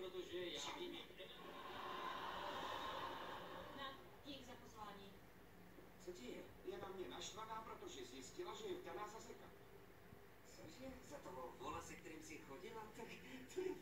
protože já vím, Dík za pozvání. Co ti je? Je na mě naštvaná, protože zjistila, že je vdaná za zeka. Cože? Za toho vola, se kterým jsi chodila? Tak to je